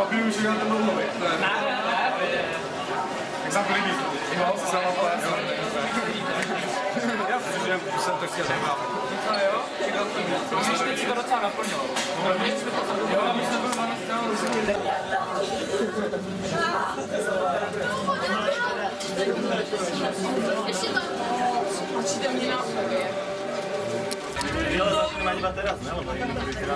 papíru už říkám ten dlouho. Ne. Jak jsem to líbí? Jo, se sama plést. Já protože jsem to chtěl nemám. Jo? Myslíš, že si to docela naplnilo? Jo, my jsme byli na stranu. Ještě tam určitě mě na Jo, začne má iba teraz, ne? Lebo je druhýkrát.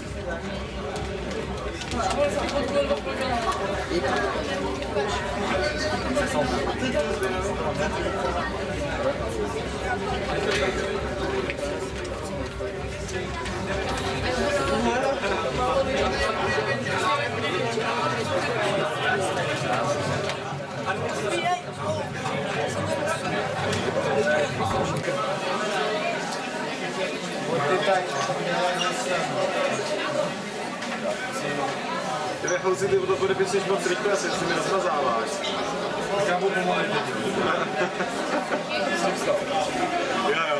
Tebe chluci, ty to podepisuješ moc rychle, asi si mi rozmazáváš. Tak já budu pomalit. Jo.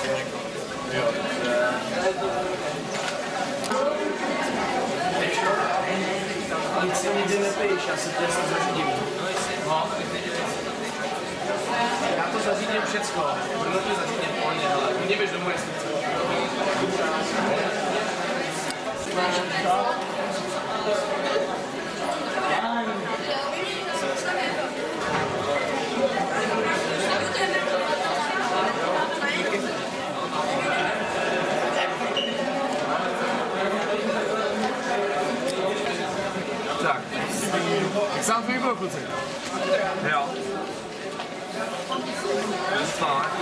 Nic si nikdy nepiješ, já se to zařídím. No. Já to zařídím všecko. Budu to zařídím pohodně, ale mě běž domů, jestli chci. Tak, jak se vám to líbilo, kluci? Jo. Fakt.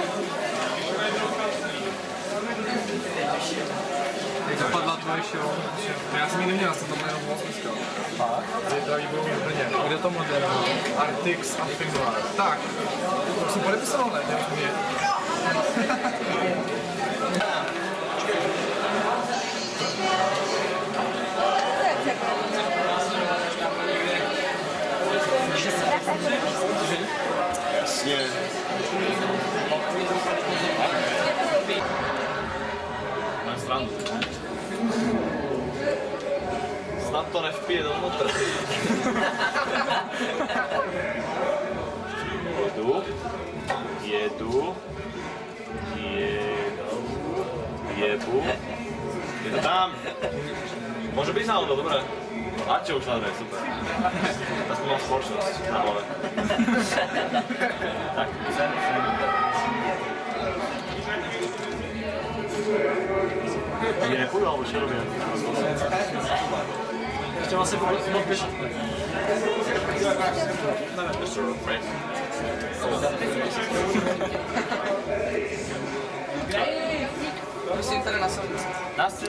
Jak dopadla tvoje show? Já jsem ji neměl, jsem tam jenom moc dneska. Fakt? Je to výborný v Brně. Kde to moderoval? Artix a Finglar. Tak, to jsem podepisoval, ne? Nevíš mě. Jasně. Mám srandu. Snad to nevpije dovnitř. Jedu. Jebu. Je to tam. Môže byť náhodou, dobré. Aťo už hľadaj, super. Aspoň mám spoločnosť na hlave. Tak, sem. Jebujú, alebo čo robia? Ešte vlastne podpíš. Myslím tady na 70.